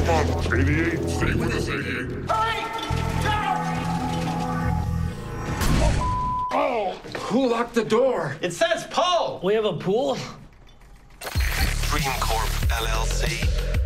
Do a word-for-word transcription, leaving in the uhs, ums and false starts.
report. eighty-eight, stay with us, eighty-eight. Hurry! Oh, who locked the door? It says Paul. We have a pool? Corp L L C.